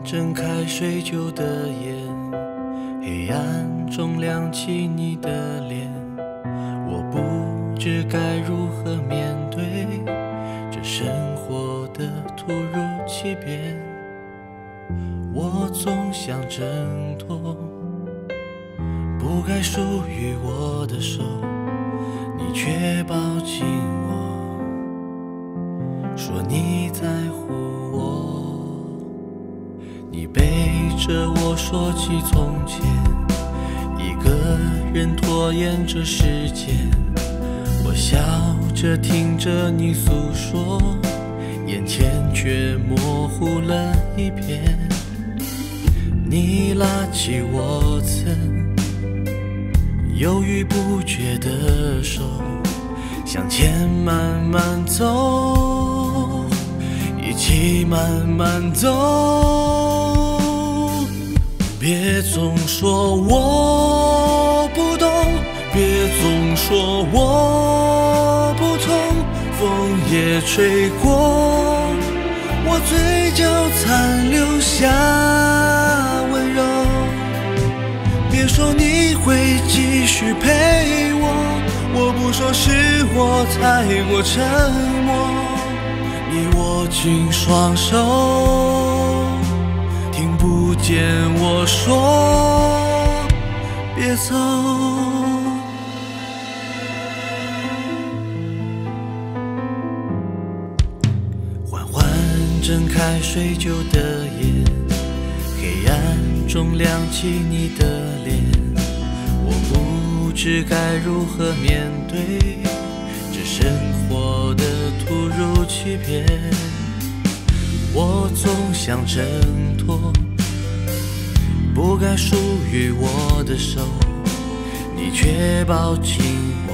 睁开睡旧的眼，黑暗中亮起你的脸，我不知该如何面对这生活的突如其变。我总想挣脱不该属于我的手，你却抱紧我，说你在乎我。你背着我说起从前，一个人拖延着时间，我笑着听着你诉说，眼前却模糊了一片。你拉起我曾犹豫不决的手，向前慢慢走，一起慢慢走。别总说我不懂，别总说我不痛，风也吹过，我嘴角残留下温柔。别说你会继续陪我，我不说是我太过沉默。你握紧双手，听不见我说别走。缓缓睁开睡旧的眼，黑暗中亮起你的脸，我不知该如何面对这生活的突如其变。我总想挣脱不该属于我的手，你却抱紧我，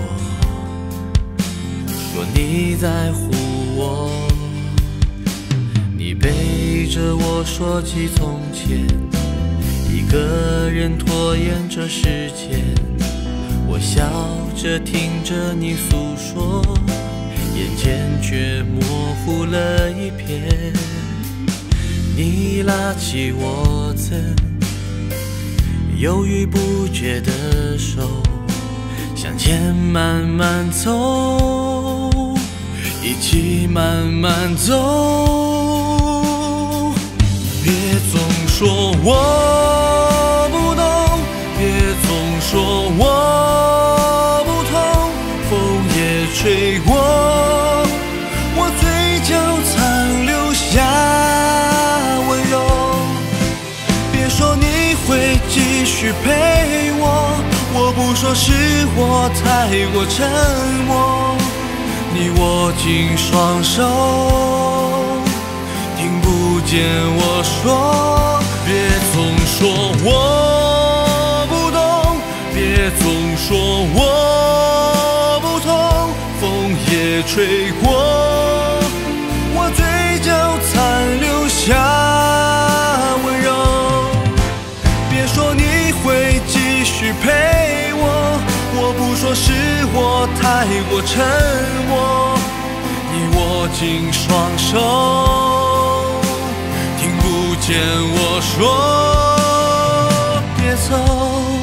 说你在乎我。你背着我说起从前，一个人拖延着时间，我笑着听着你诉说，眼前却模糊了一片。你拉起我曾犹豫不决的手，向前慢慢走，一起慢慢走。别总说我不懂，别总说我不痛，风也吹过，我嘴角残留下温柔。别说你会继续陪我，我不说是我太过沉默。你握紧双手，听不见我说，别总说我不懂，别总说我不痛，风也吹过，我嘴角残留下温柔。别说你会继续陪我，我不说是我太过沉默。你握紧双手，听不见我说别走。